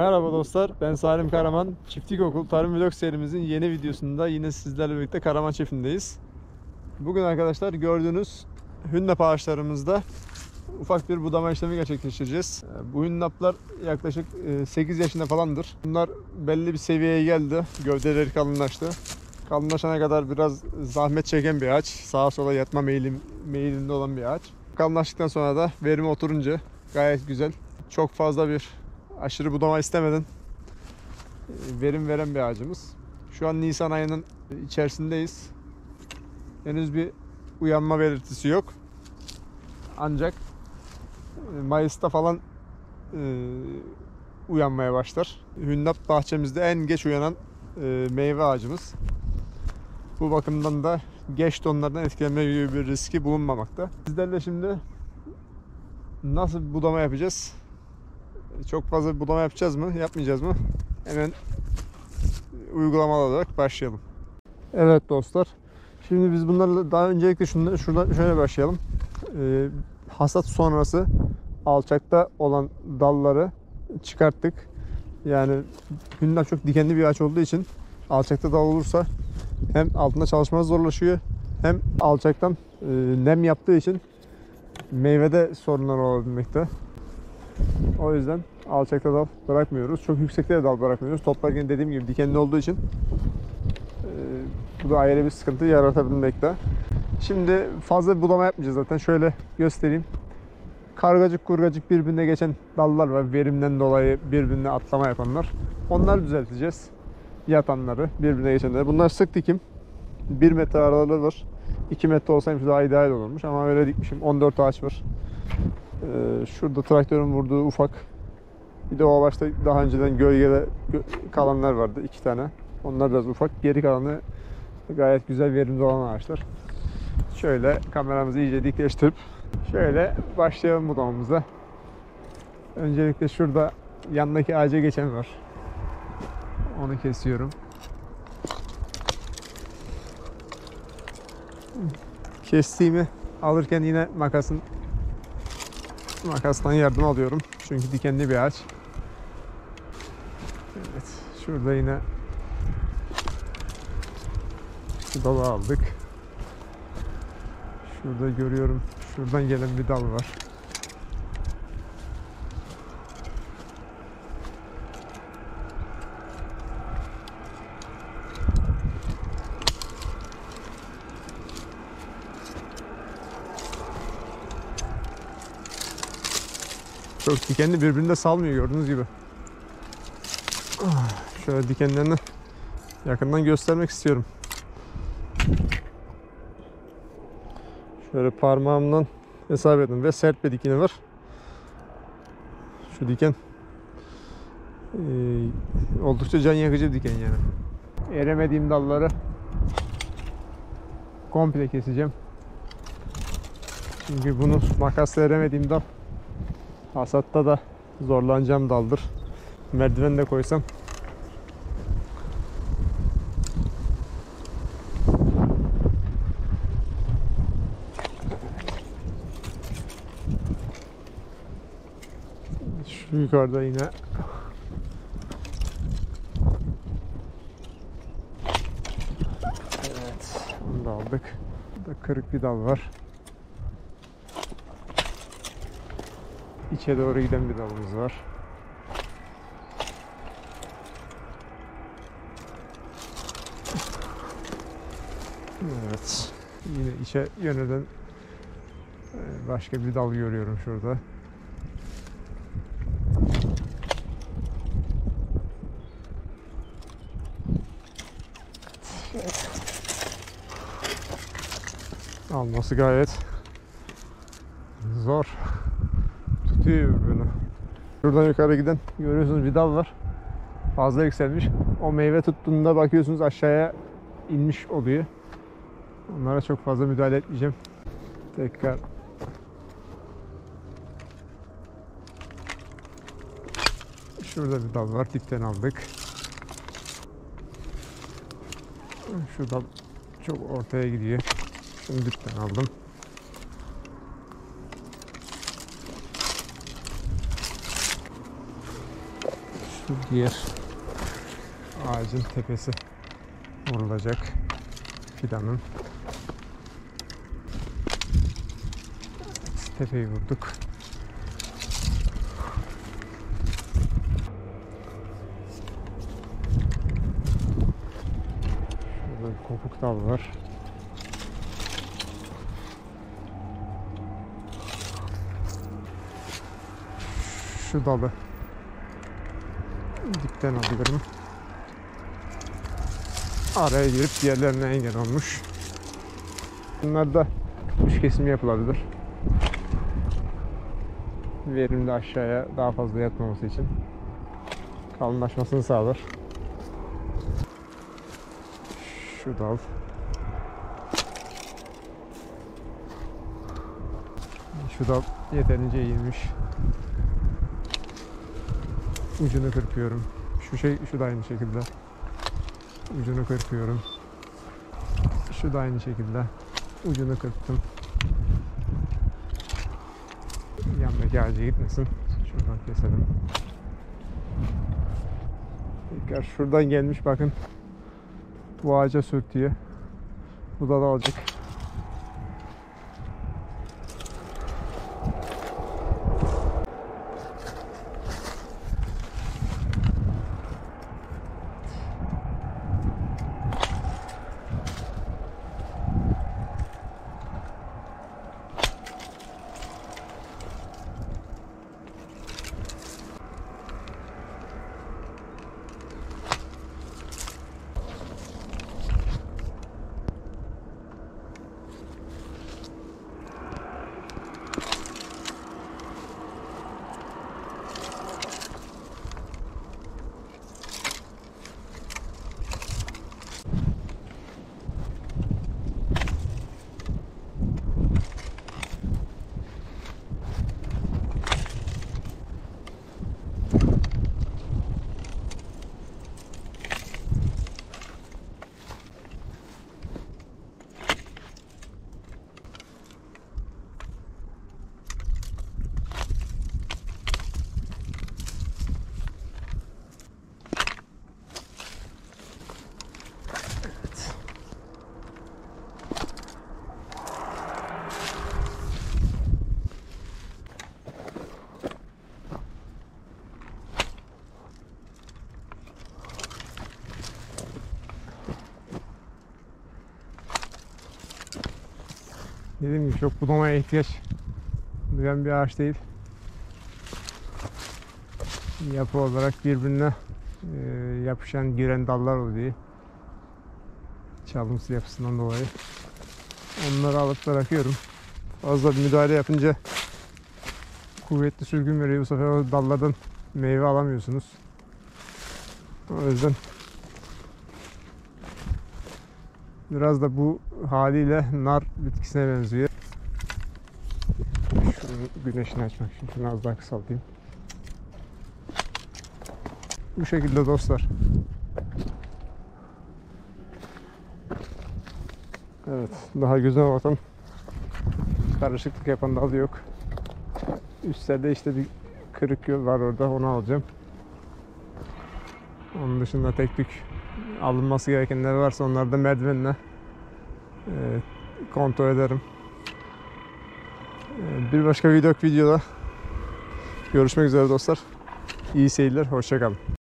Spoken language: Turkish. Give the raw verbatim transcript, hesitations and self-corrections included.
Merhaba dostlar, ben Salim Karaman. Çiftlik Okul Tarım Vlog serimizin yeni videosunda yine sizlerle birlikte Karaman çiftliğindeyiz. Bugün arkadaşlar gördüğünüz hünnap ağaçlarımızda ufak bir budama işlemi gerçekleştireceğiz. Bu hünnaplar yaklaşık sekiz yaşında falandır. Bunlar belli bir seviyeye geldi, gövdeleri kalınlaştı. Kalınlaşana kadar biraz zahmet çeken bir ağaç, sağa sola yatma meyilim, meyilinde olan bir ağaç. Kalınlaştıktan sonra da verimi oturunca gayet güzel, çok fazla bir aşırı budama istemeden verim veren bir ağacımız. Şu an Nisan ayının içerisindeyiz. Henüz bir uyanma belirtisi yok. Ancak Mayıs'ta falan e, uyanmaya başlar. Hünnap bahçemizde en geç uyanan e, meyve ağacımız. Bu bakımdan da geç tonlardan etkilenme gibi bir riski bulunmamakta. Sizlerle şimdi nasıl bir budama yapacağız? Çok fazla budama yapacağız mı, yapmayacağız mı? Hemen uygulamalı olarak başlayalım. Evet dostlar. Şimdi biz bunlarla daha öncelikle şundan, şuradan şöyle başlayalım. Ee, hasat sonrası alçakta olan dalları çıkarttık. Yani hünnap çok dikenli bir ağaç olduğu için alçakta dal olursa hem altında çalışması zorlaşıyor, hem alçaktan e, nem yaptığı için meyvede sorunlar olabilmekte. O yüzden alçakta dal bırakmıyoruz. Çok yüksekte de dal bırakmıyoruz. Toplarken dediğim gibi dikenli olduğu için e, bu da ayrı bir sıkıntı yaratabilmekte. Şimdi fazla budama yapmayacağız zaten. Şöyle göstereyim. Kargacık kurgacık birbirine geçen dallar var. Verimden dolayı birbirine atlama yapanlar. Onları düzelteceğiz. Yatanları, birbirine geçenleri. Bunlar sık dikim. bir metre araları var. iki metre olsaymış daha ideal olurmuş ama öyle dikmişim. on dört ağaç var. Ee, şurada traktörün vurduğu ufak. Bir de o başta daha önceden gölgede kalanlar vardı. iki tane. Onlar biraz ufak. Geri kalanı gayet güzel verimli olan ağaçlar. Şöyle kameramızı iyice dikleştirip şöyle başlayalım budamamıza. Öncelikle şurada yandaki ağaca geçen var. Onu kesiyorum. Kestiğimi alırken yine makasın makastan yardım alıyorum. Çünkü dikenli bir ağaç. Evet, şurada yine şu dalı aldık. Şurada görüyorum, şuradan gelen bir dal var. Çok dikenli, birbirinde salmıyor gördüğünüz gibi. Şöyle dikenlerini yakından göstermek istiyorum. Şöyle parmağımdan hesap edin ve sert bir dikeni var. Şu diken e, oldukça can yakıcı bir diken yani. Eremediğim dalları komple keseceğim. Çünkü bunu makasla eremediğim dal hasatta da zorlanacağım daldır. Merdiven de koysam şu yukarıda yine evet, onu da aldık. Burada kırık bir dal var. İçe doğru giden bir dalımız var. Evet. Yine içe yönelen başka bir dal görüyorum şurada. Alması gayet zor. Tutuyor birbirini. Şuradan yukarı giden görüyorsunuz bir dal var. Fazla yükselmiş. O meyve tuttuğunda bakıyorsunuz aşağıya inmiş oluyor. Onlara çok fazla müdahale etmeyeceğim. Tekrar şurada bir dal var. Dipten aldık. Şu dal çok ortaya gidiyor. Şunu dipten aldım. Diğer ağacın tepesi vurulacak. Fidanın. Tepeyi vurduk. Şurada bir kopuk dal var. Şu dalı dipten alırım. Araya girip diğerlerine engel olmuş. Bunlar da üç kesim yapılabilir. Verimli aşağıya daha fazla yatmaması için kalınlaşmasını sağlar. Şu dal. Şu dal yeterince eğilmiş. Ucunu kırpıyorum. Şu şey, şu da aynı şekilde. Ucunu kırpıyorum. Şu da aynı şekilde. Ucunu kırptım. Yandaki ağaca gitmesin. Şuradan keselim. Tekrar şuradan gelmiş bakın. Bu ağaca sürtüyor. Bu da da alacak. Dediğim gibi çok budamaya ihtiyaç duyan bir ağaç değil. Yapı olarak birbirine e, yapışan, giren dallar oluyor. Çalımsı yapısından dolayı. Onları alıp bırakıyorum. Fazla bir müdahale yapınca kuvvetli sürgün veriyor. Bu sefer o dallardan meyve alamıyorsunuz. O yüzden biraz da bu haliyle nar bitkisine benziyor. Şunun güneşini açmak için şunu az daha kısaltayım. Bu şekilde dostlar. Evet, daha gözüme batan, karışıklık yapan dal yok. Üstlerde işte bir kırık yol var orada, onu alacağım. Onun dışında tek tük alınması gerekenler varsa onları da merdivenle e, kontrol ederim. E, bir başka video videoda görüşmek üzere dostlar. İyi seyirler, hoşça kalın.